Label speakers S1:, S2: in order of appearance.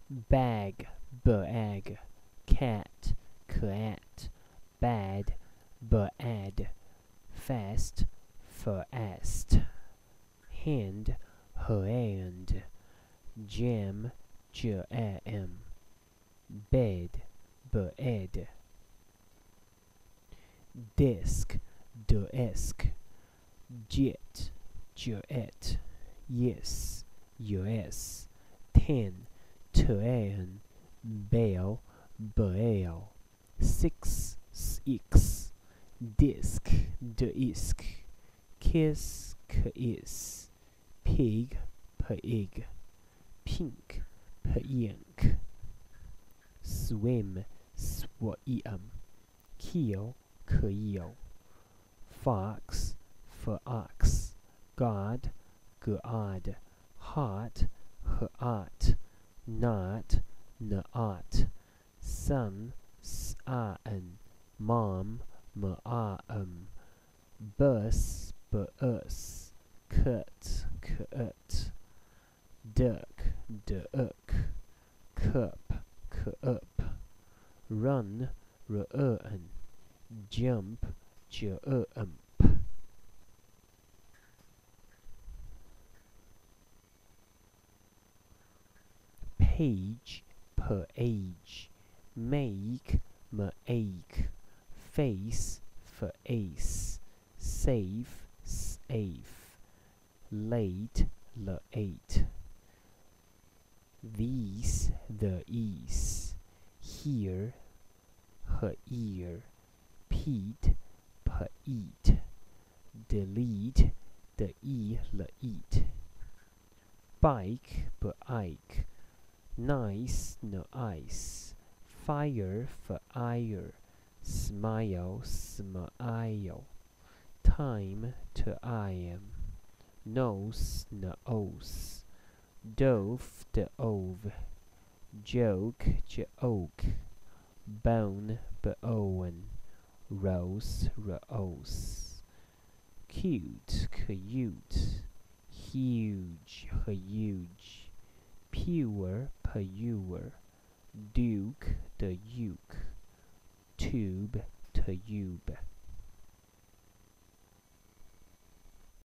S1: bag, bag, cat, cat, bad, bad, fast, fast, hand, hand, jam, jam, bed, bed, desk, desk, jet, jet, yes, yes, 10, 10, bell, bell, 6, 6, disc, disc, kiss, kiss, pig, pig, pink, pink, swim, swim, kill, kill, fox, fox, god, god, hot, hot, not, not, sun, sun, mom, mom, bus, bus, cut, cut, duck, duck, cup, cup, run, run, jump, jump. Page, page, make, make, face, face, safe, safe, late, late, these, the ease, here, her ear, Pete, Pete, delete, the e, the eat, bike, bike, nice, no ice, fire, fire, smile, smile, time, to I am, nose, nose, dove, dove, joke, joke, bone, bone, rose, rose, cute, cute, huge, huge, pure, pure, duke, the duke, tube, tube.